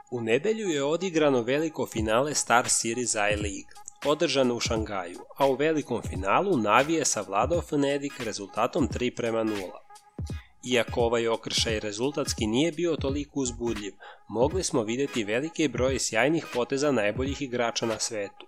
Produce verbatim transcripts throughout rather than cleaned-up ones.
U nedelju je odigrano veliko finale Star Series I-League, održano u Šangaju, a u velikom finalu Navi je savladao Fnatic rezultatom tri prema nula. Iako ovaj okršaj rezultatski nije bio toliko uzbudljiv, mogli smo vidjeti veliki broj sjajnih poteza najboljih igrača na svetu.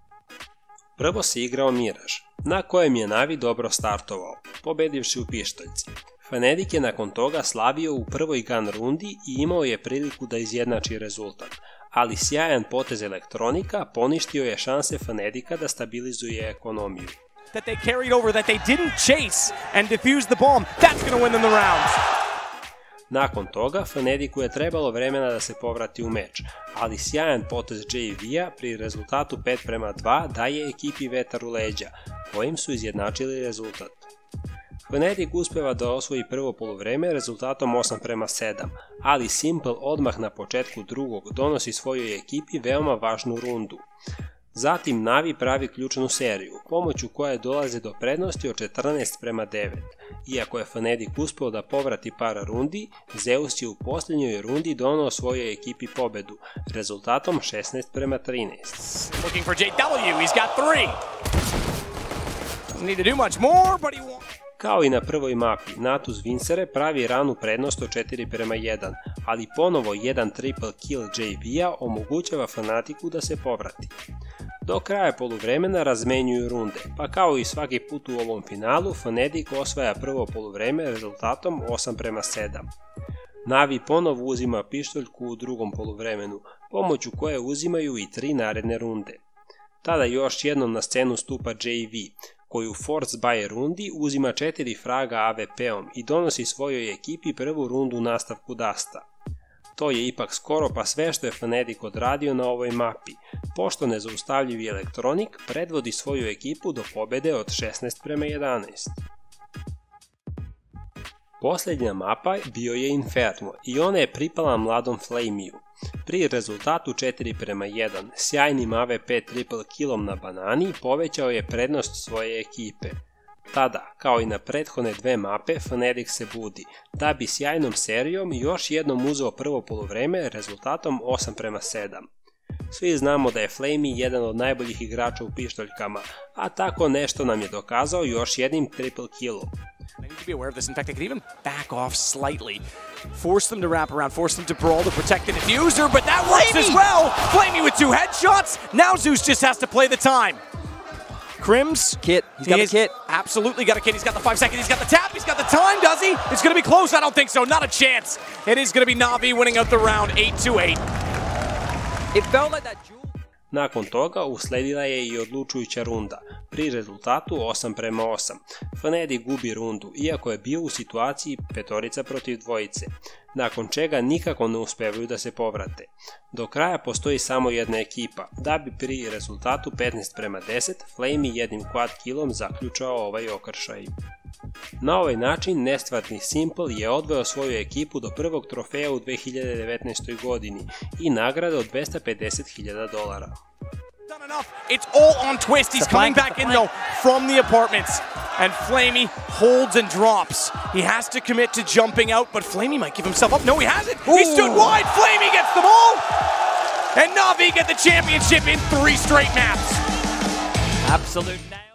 Prvo se igrao Miraž, na kojem je Navi dobro startovao, pobedivši u pištoljci. Fnatic je nakon toga slavio u prvoj gun rundi i imao je priliku da izjednači rezultat, ali sjajan potez Elektronika poništio je šanse Fnatica da stabilizuje ekonomiju. That they carried over, that they didn't chase and defuse the bomb, that's going to win them the rounds. Nakon toga, Fnaticu je trebalo vremena da se povrati u meč, ali sjajan potez J V-a pri rezultatu pet prema dva daje ekipi vetar u leđa, kojim su izjednačili rezultat. Fnatic uspeva da osvoji prvo poluvreme rezultatom osam prema sedam, ali Simple odmah na početku drugog donosi svojoj ekipi veoma važnu rundu. Zatim Navi pravi ključnu seriju, pomoću koje dolaze do prednosti od četrnaest prema devet. Iako je Fnatic uspeo da povrati par rundi, Zeus je u posljednjoj rundi donao svojoj ekipi pobedu, rezultatom šesnaest prema trinaest. Looking for J W, he's got three. Doesn't need to do much more, but he won. Kao i na prvoj mapi, Natus Vincere pravi ranu prednost od četiri prema jedan, ali ponovo jedan triple kill J V-a omogućava Fnaticu da se povrati. Do kraja poluvremena razmenjuju runde, pa kao i svaki put u ovom finalu, Fnatic osvaja prvo poluvreme rezultatom osam prema sedam. Navi ponovo uzima pištoljku u drugom poluvremenu, pomoću koje uzimaju i tri naredne runde. Tada još jednom na scenu stupa J V, koji u Force Buy rundi uzima četiri fraga A W P-om i donosi svojoj ekipi prvu rundu u nastavku Dasta. To je ipak skoro pa sve što je Fnatic odradio na ovoj mapi, pošto nezaustavljivi Elektronik predvodi svoju ekipu do pobede od šesnaest prema jedanaest. Posljednja mapa bio je Inferno i ona je pripala mladom Flamiju. Pri rezultatu četiri prema jedan, sjajnim A W P triple killom na banani povećao je prednost svoje ekipe. Tada, kao i na prethodne dve mape, Fnatic se budi, da bi sjajnom serijom još jednom uzeo prvo poluvreme rezultatom osam prema sedam. Svi znamo da je Flamey jedan od najboljih igrača u pištoljkama, a tako nešto nam je dokazao još jednim triple killom. They need to be aware of this. In fact, they could even back off slightly. Force them to wrap around, force them to brawl to protect the diffuser, but that works as well! Flamey with two headshots! Now Zeus just has to play the time. Crims. Kit. He's got he the kit. Absolutely got a kit. He's got the five second. He's got the tap. He's got the time, does he? It's going to be close. I don't think so. Not a chance. It is going to be Navi winning out the round eight to eight. It felt like that jewel. Nakon toga usledila je i odlučujuća runda, pri rezultatu osam prema osam. Fnatic gubi rundu, iako je bio u situaciji petorica protiv dvojice, nakon čega nikako ne uspevaju da se povrate. Do kraja postoji samo jedna ekipa, da bi pri rezultatu petnaest prema deset Flamey jednim quad killom zaključao ovaj okršaj. Na ovaj način nestvarni Simple je odveo svoju ekipu do prvog trofeja u dve hiljade devetnaestoj godini i nagrade od dvesta pedeset hiljada dolara. Done enough. It's all on Twist. He's coming back in though from the apartments. And Flamey holds and drops. He has to commit to jumping out, but Flamey might give himself up. No, he hasn't. He stood wide. Flamey gets the ball. And Navi get the championship in three straight maps. Absolute.